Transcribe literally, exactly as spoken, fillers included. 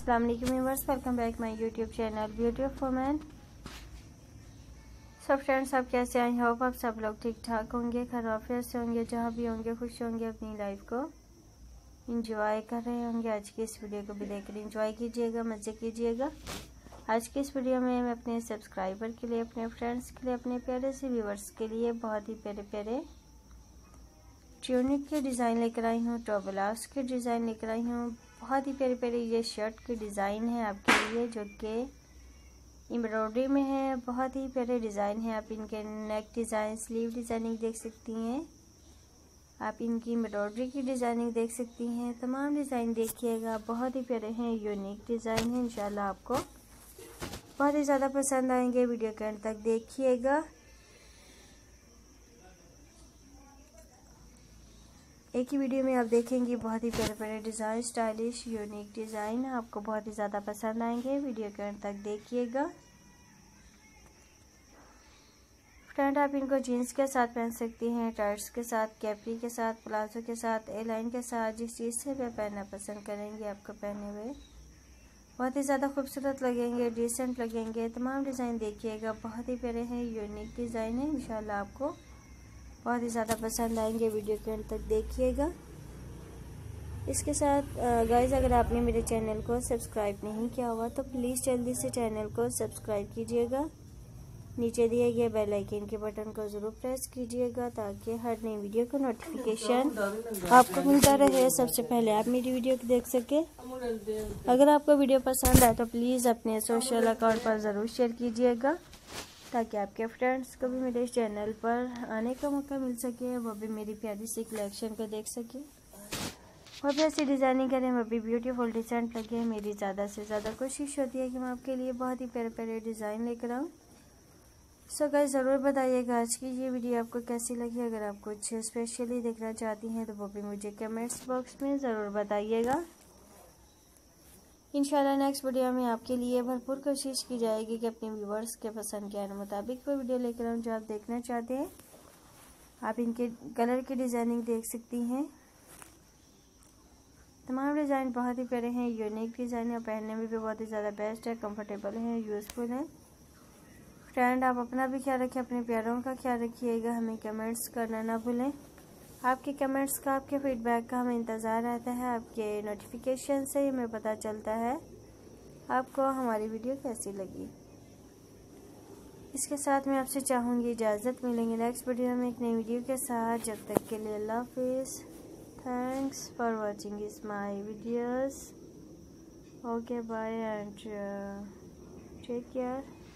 अस्सलाम वालेकुम viewers, welcome back my YouTube channel beauty of women. सब फ्रेंड्स, आप कैसे आई होप आप सब लोग ठीक ठाक होंगे, खैरियत से होंगे, जहाँ भी होंगे खुश होंगे, अपनी लाइफ को इंजॉय कर रहे होंगे। आज की इस वीडियो को भी देखकर इंजॉय कीजिएगा, मज़े कीजिएगा। आज की इस वीडियो में मैं अपने सब्सक्राइबर के लिए, अपने फ्रेंड्स के लिए, अपने प्यारे से व्यूअर्स के लिए बहुत ही प्यारे प्यारे ट्यूनिक के डिज़ाइन लेकर आई हूँ, टॉप ब्लाउज के डिज़ाइन लेकर आई हूँ। बहुत ही प्यारे प्यारे ये शर्ट के डिज़ाइन है आपके लिए, जो कि एम्ब्रॉयडरी में है। बहुत ही प्यारे डिज़ाइन है। आप इनके नेक डिज़ाइन, स्लीव डिज़ाइनिंग देख सकती हैं, आप इनकी एम्ब्रॉयडरी की डिज़ाइनिंग देख सकती हैं। तमाम डिज़ाइन देखिएगा, बहुत ही प्यारे हैं, यूनिक डिज़ाइन है। इंशाल्लाह आपको बहुत ही ज़्यादा पसंद आएंगे। वीडियो के अंत तक देखिएगा। एक ही वीडियो में आप देखेंगे बहुत ही प्यारे प्यारे डिज़ाइन, स्टाइलिश यूनिक डिज़ाइन आपको बहुत ही ज़्यादा पसंद आएंगे। वीडियो के अंत तक देखिएगा। फ्रेंड, आप इनको जीन्स के साथ पहन सकती हैं, टाइट्स के साथ, कैपरी के साथ, प्लाजो के साथ, ए लाइन के साथ, जिस चीज़ से भी पहनना पसंद करेंगे आपको पहने हुए बहुत ही ज़्यादा खूबसूरत लगेंगे, डिसेंट लगेंगे। तमाम डिज़ाइन देखिएगा, बहुत ही प्यारे हैं, यूनिक डिज़ाइन है। इंशाल्लाह आपको बहुत ही ज़्यादा पसंद आएंगे। वीडियो के अंत तक देखिएगा। इसके साथ गाइस, अगर आपने मेरे चैनल को सब्सक्राइब नहीं किया हुआ तो प्लीज़ जल्दी से चैनल को सब्सक्राइब कीजिएगा। नीचे दिए गए बेल आइकन के बटन को ज़रूर प्रेस कीजिएगा, ताकि हर नई वीडियो का नोटिफिकेशन आपको मिलता रहे, सबसे पहले आप मेरी वीडियो को देख सके। अगर आपको वीडियो पसंद आए तो प्लीज़ अपने सोशल अकाउंट पर ज़रूर शेयर कीजिएगा, ताकि आपके फ्रेंड्स को भी मेरे चैनल पर आने का मौका मिल सके, वो भी मेरी प्यारी सी कलेक्शन को देख सके, वो भी ऐसी डिज़ाइनिंग करें, वो भी ब्यूटीफुल डिसेंट लगे। मेरी ज़्यादा से ज़्यादा कोशिश होती है कि मैं आपके लिए बहुत ही प्यारे प्यारे डिज़ाइन लेकर आऊँ। सो गाइस, ज़रूर बताइएगा आज की ये वीडियो आपको कैसी लगी। अगर आप कुछ स्पेशली देखना चाहती हैं तो वो भी मुझे कमेंट्स बॉक्स में ज़रूर बताइएगा। इंशाल्लाह नेक्स्ट वीडियो में आपके लिए भरपूर कोशिश की जाएगी कि अपने व्यूवर्स के पसंद के मुताबिक कोई वीडियो लेकर आऊँ जो आप देखना चाहते हैं। आप इनके कलर की डिज़ाइनिंग देख सकती हैं। तमाम डिज़ाइन बहुत ही प्यारे हैं, यूनिक डिज़ाइन है, पहनने में भी बहुत ही ज़्यादा बेस्ट है, कंफर्टेबल है, यूज़फुल है। फ्रेंड, आप अपना भी ख्याल रखें, अपने प्यारों का ख्याल रखिएगा। हमें कमेंट्स करना ना भूलें। आपके कमेंट्स का, आपके फीडबैक का हमें इंतज़ार रहता है। आपके नोटिफिकेशन से ही हमें पता चलता है आपको हमारी वीडियो कैसी लगी। इसके साथ मैं आपसे चाहूँगी इजाज़त। मिलेंगे नेक्स्ट वीडियो में एक नई वीडियो के साथ। जब तक के लिए अल्लाह हाफिज़। थैंक्स फॉर वॉचिंग इस my videos. Okay, bye and take care.